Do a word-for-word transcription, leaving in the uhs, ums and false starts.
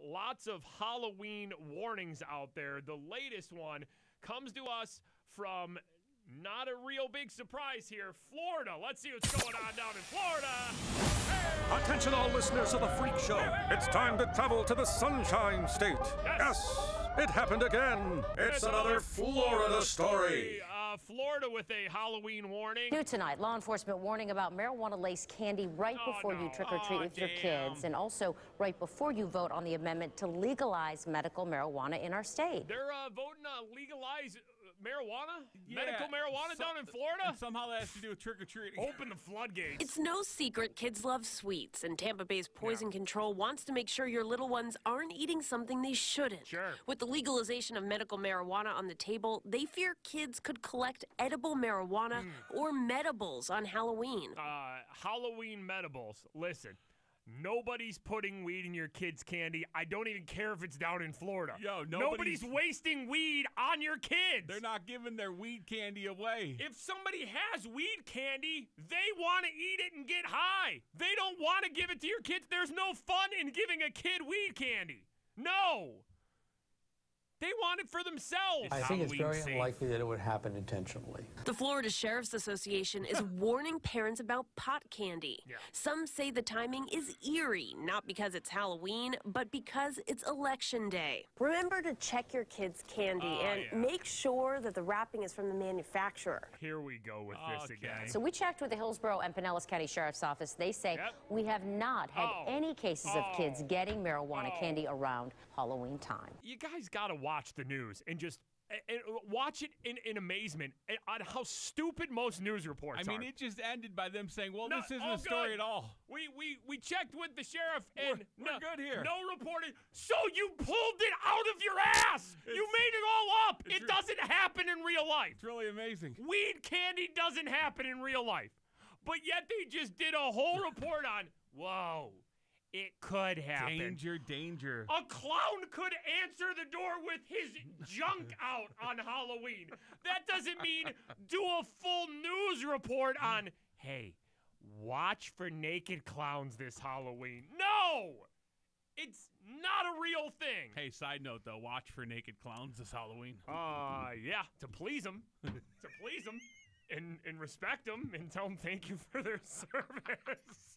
lots of Halloween warnings out there. The latest one comes to us from not a real big surprise here, Florida. Let's see what's going on down in Florida. Hey! Attention all listeners of the Freak Show. It's time to travel to the Sunshine State. Yes, yes it happened again. It's, it's another Florida story. Uh, Florida with a Halloween warning. New tonight, law enforcement warning about marijuana-laced candy right Oh, before no. you trick-or-treat Oh, with your damn. kids, and also right before you vote on the amendment to legalize medical marijuana in our state. They're uh, voting to legalize uh, marijuana? Yeah, Medical marijuana so- down in Florida? And somehow that has to do with trick-or-treating. Open the floodgates. It's no secret kids love sweets, and Tampa Bay's Poison Yeah. Control wants to make sure your little ones aren't eating something they shouldn't. Sure. With the legalization of medical marijuana on the table, they fear kids could collect edible marijuana Hmm. or medibles on Halloween. Uh, Halloween medibles. Listen, nobody's putting weed in your kids' candy. I don't even care if it's down in Florida. Yo, nobody's, nobody's- wasting weed on your kids. They're not giving their weed candy away. If somebody has weed candy, they want to eat it and get high. They don't want to give it to your kids. There's no fun in giving a kid weed candy. No. They want it for themselves. I think it's Halloween very safe. unlikely that it would happen intentionally. The Florida Sheriff's Association is warning parents about pot candy. Yeah. Some say the timing is eerie, not because it's Halloween, but because it's election day. Remember to check your kids' candy Oh, and yeah. make sure that the wrapping is from the manufacturer. Here we go with this Okay. again. So we checked with the Hillsborough and Pinellas County Sheriff's Office. They say Yep. we have not had Oh. any cases Oh. of kids getting marijuana Oh. candy around Halloween time. You guys got to watch the news and just and and watch it in, in amazement at- on how stupid most news reports I mean, are. it just ended by them saying, well, No, this isn't oh, a story good. at all. We, we we checked with the sheriff and We're- we're no, good here. No reporting. So you pulled it out of your ass. You It's- made it all up. it's It re- doesn't happen in real life. It's really amazing. Weed candy doesn't happen in real life. But yet they just did a whole report on, whoa, it could happen. Danger, danger. A clown could answer the door with his junk out on Halloween. That doesn't mean do a full news report on, hey, watch for naked clowns this Halloween. No! It's not a real thing. Hey, side note, though, watch for naked clowns this Halloween. Uh, yeah, to please them. to please them. And, and respect them and tell them thank you for their service.